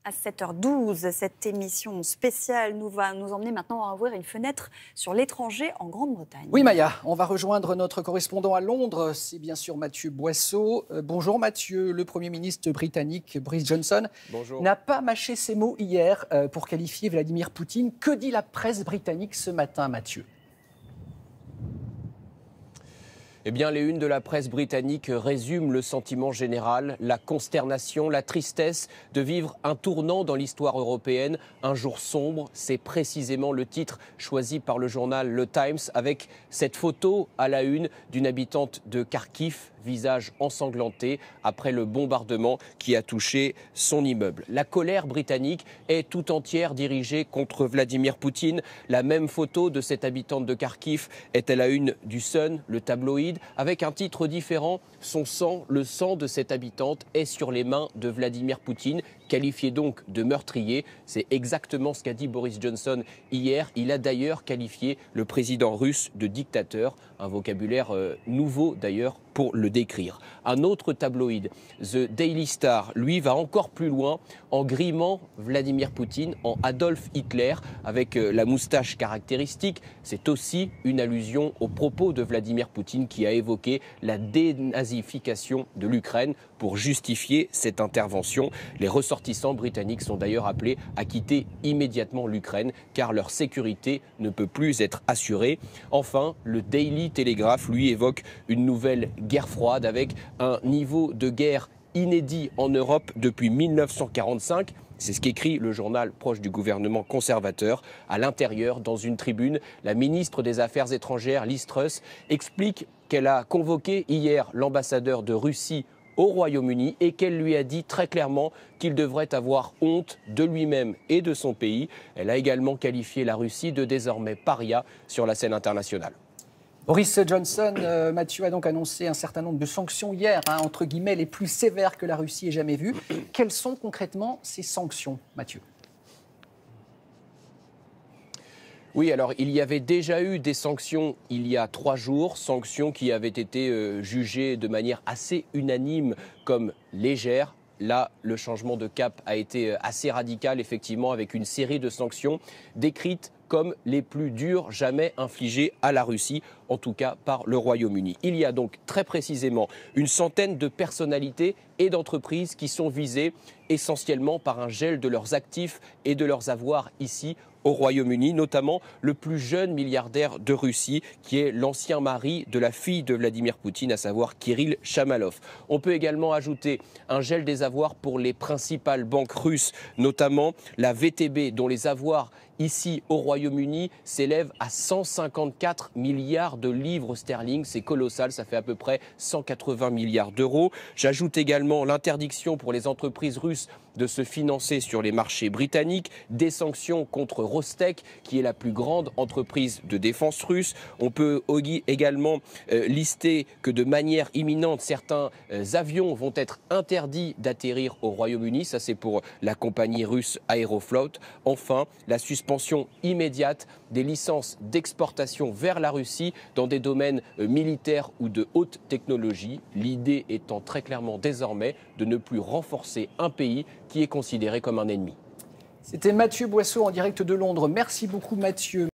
À 7h12, cette émission spéciale va nous emmener maintenant à ouvrir une fenêtre sur l'étranger en Grande-Bretagne. Oui Maya, on va rejoindre notre correspondant à Londres, c'est bien sûr Mathieu Boisseau. Bonjour Mathieu, le Premier ministre britannique Boris Johnson n'a pas mâché ses mots hier pour qualifier Vladimir Poutine. Que dit la presse britannique ce matin, Mathieu ? Eh bien, les unes de la presse britannique résument le sentiment général, la consternation, la tristesse de vivre un tournant dans l'histoire européenne, un jour sombre. C'est précisément le titre choisi par le journal Le Times avec cette photo à la une d'une habitante de Kharkiv, visage ensanglanté après le bombardement qui a touché son immeuble. La colère britannique est tout entière dirigée contre Vladimir Poutine. La même photo de cette habitante de Kharkiv est à la une du Sun, le tabloïd, avec un titre différent. Son sang, le sang de cette habitante, est sur les mains de Vladimir Poutine, qualifié donc de meurtrier. C'est exactement ce qu'a dit Boris Johnson hier. Il a d'ailleurs qualifié le président russe de dictateur, un vocabulaire nouveau d'ailleurs pour le décrire. Un autre tabloïd, The Daily Star, lui va encore plus loin en grimant Vladimir Poutine en Adolf Hitler avec la moustache caractéristique. C'est aussi une allusion aux propos de Vladimir Poutine qui a évoqué la dénazification de l'Ukraine pour justifier cette intervention. Les ressortissants britanniques sont d'ailleurs appelés à quitter immédiatement l'Ukraine car leur sécurité ne peut plus être assurée. Enfin, le Daily Telegraph, lui, évoque une nouvelle guerre froide avec un niveau de guerre inédit en Europe depuis 1945. C'est ce qu'écrit le journal proche du gouvernement conservateur. À l'intérieur, dans une tribune, la ministre des Affaires étrangères, Liz Truss, explique qu'elle a convoqué hier l'ambassadeur de Russie au Royaume-Uni et qu'elle lui a dit très clairement qu'il devrait avoir honte de lui-même et de son pays. Elle a également qualifié la Russie de désormais paria sur la scène internationale. Boris Johnson, Mathieu, a donc annoncé un certain nombre de sanctions hier, entre guillemets, les plus sévères que la Russie ait jamais vues. Quelles sont concrètement ces sanctions, Mathieu ? Oui, alors il y avait déjà eu des sanctions il y a 3 jours, sanctions qui avaient été jugées de manière assez unanime comme légères. Là, le changement de cap a été assez radical, effectivement, avec une série de sanctions décrites comme les plus dures jamais infligées à la Russie, en tout cas par le Royaume-Uni. Il y a donc très précisément une centaine de personnalités et d'entreprises qui sont visées essentiellement par un gel de leurs actifs et de leurs avoirs ici au Royaume-Uni, notamment le plus jeune milliardaire de Russie, qui est l'ancien mari de la fille de Vladimir Poutine, à savoir Kirill Shamalov. On peut également ajouter un gel des avoirs pour les principales banques russes, notamment la VTB, dont les avoirs ici au Royaume-Uni s'élèvent à 154 milliards de livres sterling. C'est colossal, ça fait à peu près 180 milliards d'euros. J'ajoute également l'interdiction pour les entreprises russes de se financer sur les marchés britanniques, des sanctions contre Rostec, qui est la plus grande entreprise de défense russe. On peut également lister que de manière imminente, certains avions vont être interdits d'atterrir au Royaume-Uni. Ça, c'est pour la compagnie russe Aeroflot. Enfin, la suspension immédiate des licences d'exportation vers la Russie dans des domaines militaires ou de haute technologie. L'idée étant très clairement désormais de ne plus renforcer un pays qui est considéré comme un ennemi. C'était Mathieu Boisseau en direct de Londres. Merci beaucoup Mathieu.